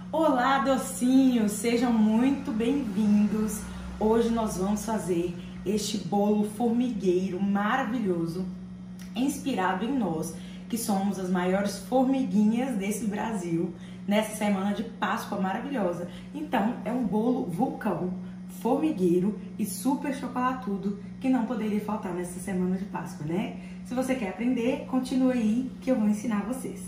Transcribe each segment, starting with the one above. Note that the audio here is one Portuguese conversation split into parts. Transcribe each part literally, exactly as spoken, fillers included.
Olá, docinhos! Sejam muito bem-vindos! Hoje nós vamos fazer este bolo formigueiro maravilhoso, inspirado em nós, que somos as maiores formiguinhas desse Brasil, nessa semana de Páscoa maravilhosa. Então, é um bolo vulcão, formigueiro e super chocolatudo, que não poderia faltar nessa semana de Páscoa, né? Se você quer aprender, continue aí que eu vou ensinar vocês.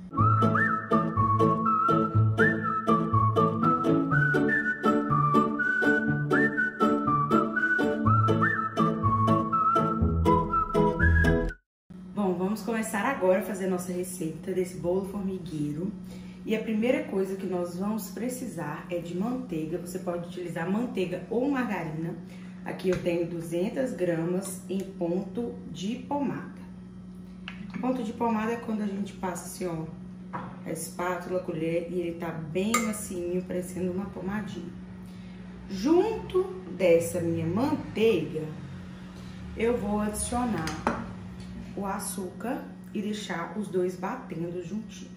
Bom, vamos começar agora a fazer nossa receita desse bolo formigueiro. E a primeira coisa que nós vamos precisar é de manteiga. Você pode utilizar manteiga ou margarina. Aqui eu tenho duzentas gramas em ponto de pomada. Ponto de pomada é quando a gente passa assim, ó, a espátula, a colher, e ele tá bem macinho, parecendo uma pomadinha. Junto dessa minha manteiga, eu vou adicionar o açúcar e deixar os dois batendo juntinhos.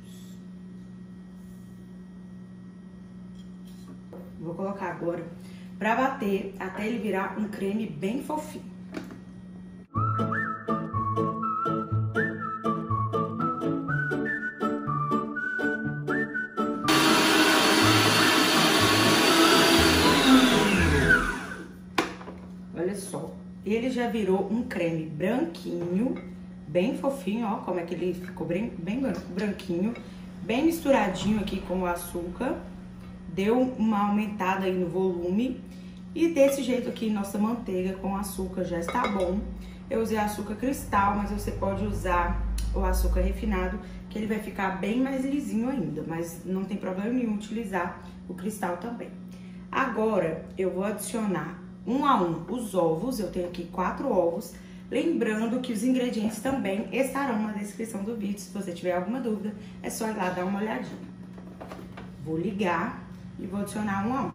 Vou colocar agora para bater até ele virar um creme bem fofinho. Olha só, ele já virou um creme branquinho, bem fofinho, ó, como é que ele ficou bem, bem branquinho, bem misturadinho aqui com o açúcar. Deu uma aumentada aí no volume. E desse jeito aqui, nossa manteiga com açúcar já está bom. Eu usei açúcar cristal, mas você pode usar o açúcar refinado, que ele vai ficar bem mais lisinho ainda. Mas não tem problema nenhum utilizar o cristal também. Agora, eu vou adicionar um a um os ovos. Eu tenho aqui quatro ovos. Lembrando que os ingredientes também estarão na descrição do vídeo. Se você tiver alguma dúvida, é só ir lá dar uma olhadinha. Vou ligar e vou adicionar um a um.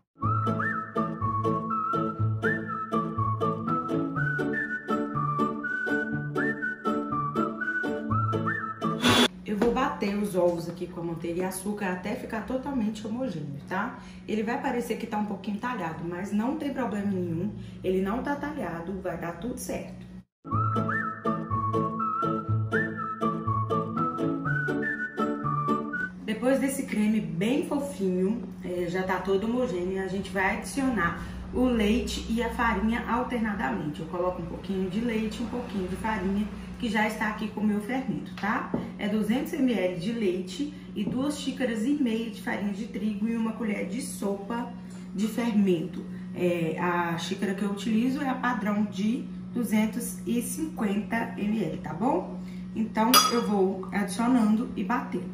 Eu vou bater os ovos aqui com a manteiga e açúcar até ficar totalmente homogêneo, tá? Ele vai parecer que tá um pouquinho talhado, mas não tem problema nenhum. Ele não tá talhado, vai dar tudo certo. Depois desse creme bem fofinho, é, já tá todo homogêneo, a gente vai adicionar o leite e a farinha alternadamente. Eu coloco um pouquinho de leite e um pouquinho de farinha, que já está aqui com o meu fermento, tá? É duzentos mililitros de leite e duas xícaras e meia de farinha de trigo e uma colher de sopa de fermento. É, a xícara que eu utilizo é a padrão de duzentos e cinquenta mililitros, tá bom? Então, eu vou adicionando e batendo.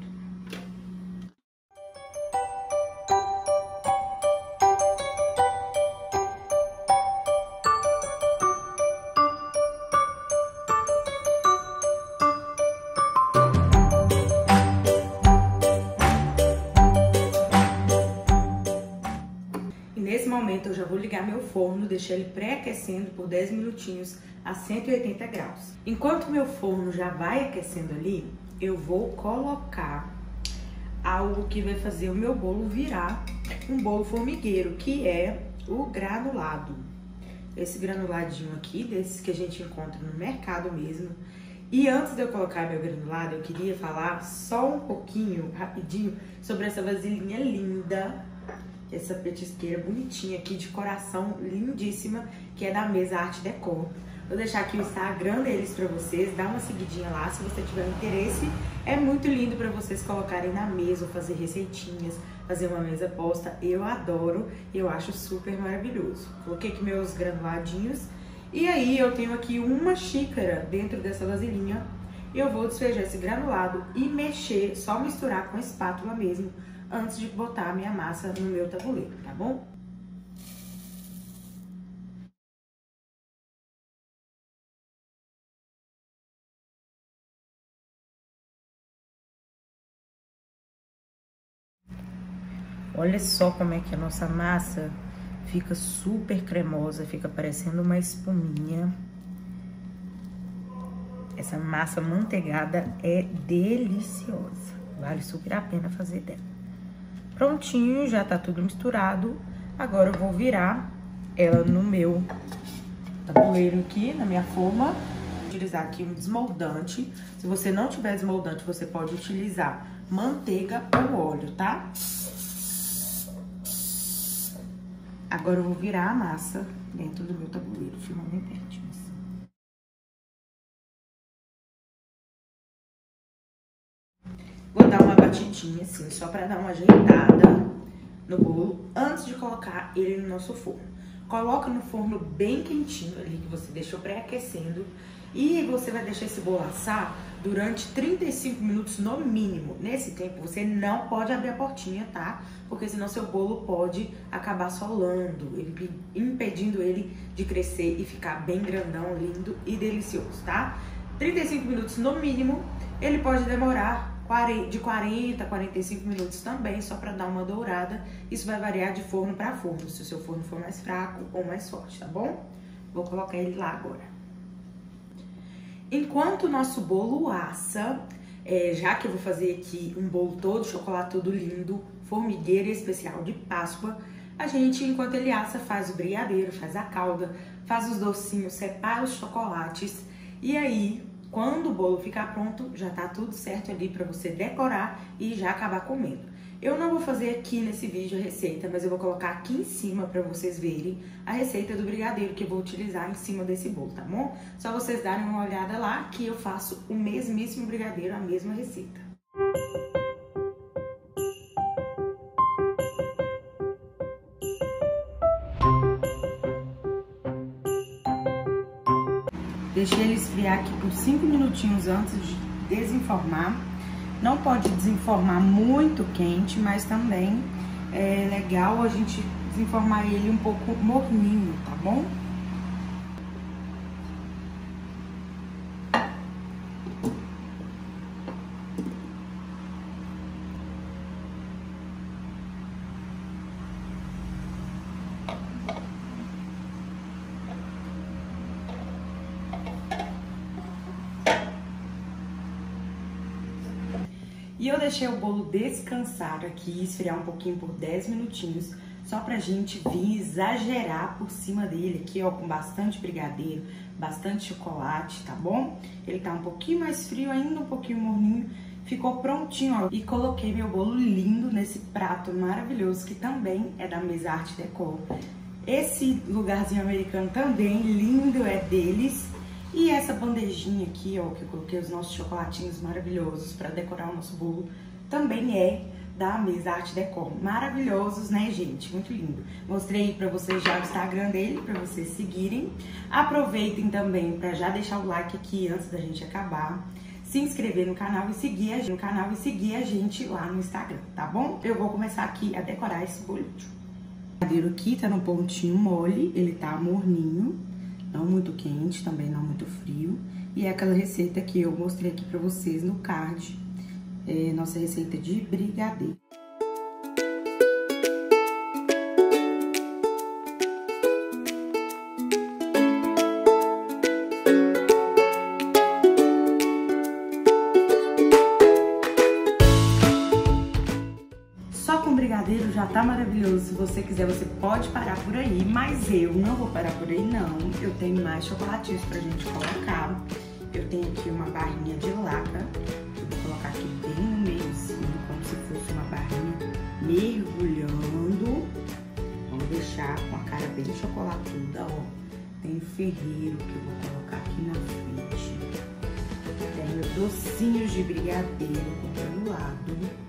Nesse momento eu já vou ligar meu forno, deixar ele pré-aquecendo por dez minutinhos a cento e oitenta graus. Enquanto meu forno já vai aquecendo ali, eu vou colocar algo que vai fazer o meu bolo virar um bolo formigueiro, que é o granulado. Esse granuladinho aqui, desses que a gente encontra no mercado mesmo. E antes de eu colocar meu granulado, eu queria falar só um pouquinho, rapidinho, sobre essa vasilhinha linda, essa petisqueira bonitinha aqui de coração, lindíssima, que é da Mesa Arte Decor. Vou deixar aqui o Instagram deles pra vocês, dá uma seguidinha lá se você tiver interesse. É muito lindo pra vocês colocarem na mesa ou fazer receitinhas, fazer uma mesa posta. Eu adoro, eu acho super maravilhoso. Coloquei aqui meus granuladinhos. E aí eu tenho aqui uma xícara dentro dessa vasilhinha. Eu vou despejar esse granulado e mexer, só misturar com a espátula mesmo, antes de botar a minha massa no meu tabuleiro, tá bom? Olha só como é que a nossa massa fica super cremosa, fica parecendo uma espuminha. Essa massa manteigada é deliciosa, vale super a pena fazer dela. Prontinho, já tá tudo misturado. Agora eu vou virar ela no meu tabuleiro aqui, na minha forma. Vou utilizar aqui um desmoldante. Se você não tiver desmoldante, você pode utilizar manteiga ou óleo, tá? Agora eu vou virar a massa dentro do meu tabuleiro, filmando bem pertinho assim. Vou dar uma batidinha assim, só pra dar uma ajeitada no bolo, antes de colocar ele no nosso forno. Coloca no forno bem quentinho ali, que você deixou pré-aquecendo. E você vai deixar esse bolo assar durante trinta e cinco minutos no mínimo. Nesse tempo, você não pode abrir a portinha, tá? Porque senão seu bolo pode acabar solando, impedindo ele de crescer e ficar bem grandão, lindo e delicioso, tá? trinta e cinco minutos no mínimo. Ele pode demorar de quarenta a quarenta e cinco minutos também, só para dar uma dourada. Isso vai variar de forno para forno, se o seu forno for mais fraco ou mais forte, tá bom? Vou colocar ele lá agora. Enquanto o nosso bolo assa, é, já que eu vou fazer aqui um bolo todo chocolatudo lindo, formigueiro especial de Páscoa, a gente, enquanto ele assa, faz o brigadeiro, faz a calda, faz os docinhos, separa os chocolates. E aí, quando o bolo ficar pronto, já tá tudo certo ali pra você decorar e já acabar comendo. Eu não vou fazer aqui nesse vídeo a receita, mas eu vou colocar aqui em cima pra vocês verem a receita do brigadeiro que eu vou utilizar em cima desse bolo, tá bom? Só vocês darem uma olhada lá que eu faço o mesmíssimo brigadeiro, a mesma receita. Deixei ele esfriar aqui por cinco minutinhos antes de desenformar. Não pode desenformar muito quente, mas também é legal a gente desenformar ele um pouco morninho, tá bom? E eu deixei o bolo descansar aqui, esfriar um pouquinho por dez minutinhos, só pra gente vir exagerar por cima dele aqui, ó, com bastante brigadeiro, bastante chocolate, tá bom? Ele tá um pouquinho mais frio ainda, um pouquinho morninho, ficou prontinho, ó. E coloquei meu bolo lindo nesse prato maravilhoso, que também é da Mesa Art Décor. Esse lugarzinho americano também, lindo, é deles. E essa bandejinha aqui, ó, que eu coloquei os nossos chocolatinhos maravilhosos pra decorar o nosso bolo, também é da Mesa Art Décor. Maravilhosos, né, gente? Muito lindo. Mostrei pra vocês já o Instagram dele, pra vocês seguirem. Aproveitem também pra já deixar o like aqui antes da gente acabar. Se inscrever no canal e seguir a gente, no canal e seguir a gente lá no Instagram, tá bom? Eu vou começar aqui a decorar esse bolinho. O brigadeiro aqui tá no pontinho mole, ele tá morninho. Não muito quente, também não muito frio. E é aquela receita que eu mostrei aqui pra vocês no card. É nossa receita de brigadeiro. Só com brigadeiro já tá maravilhoso. Se você quiser, você pode parar por aí, mas eu não vou parar por aí, não. Eu tenho mais chocolatinhos pra gente colocar. Eu tenho aqui uma barrinha de laca. Eu vou colocar aqui bem no meiozinho, como se fosse uma barrinha mergulhando. Vamos deixar com a cara bem chocolatuda, ó. Tem ferreiro que eu vou colocar aqui na frente. Tenho docinhos de brigadeiro com granulado.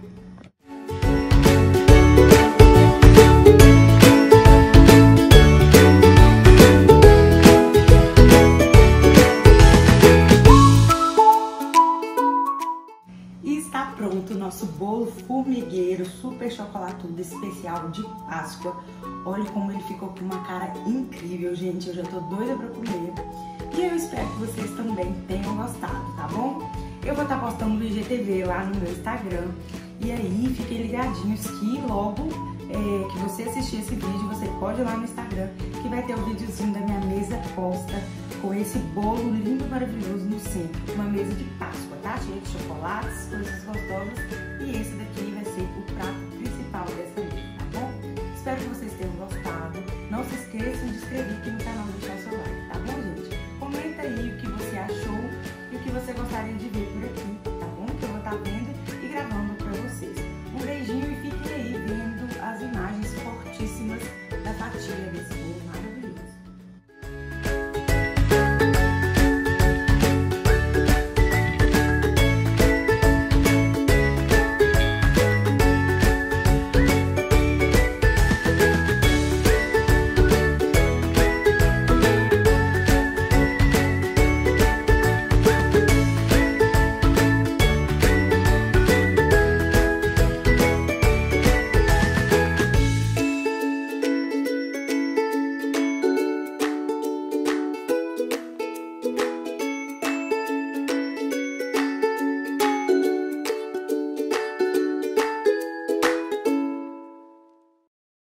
Pronto, o nosso bolo formigueiro super chocolatudo especial de Páscoa. Olha como ele ficou com uma cara incrível, gente. Eu já tô doida pra comer. E eu espero que vocês também tenham gostado, tá bom? Eu vou estar postando o I G T V lá no meu Instagram. E aí, fiquem ligadinhos que logo é, que você assistir esse vídeo, você pode ir lá no Instagram, que vai ter o um videozinho da minha mesa posta com esse bolo lindo e maravilhoso no centro. Uma mesa de Páscoa, tá? Cheia de chocolates, coisas gostosas. E esse daqui vai ser o prato principal dessa espero que vocês tenham gostado. Não se esqueçam de inscrever aqui no canal e deixar o seu like, tá bom, gente? Comenta aí o que você achou e o que você gostaria de ver por aqui, tá bom? Que eu vou estar vendo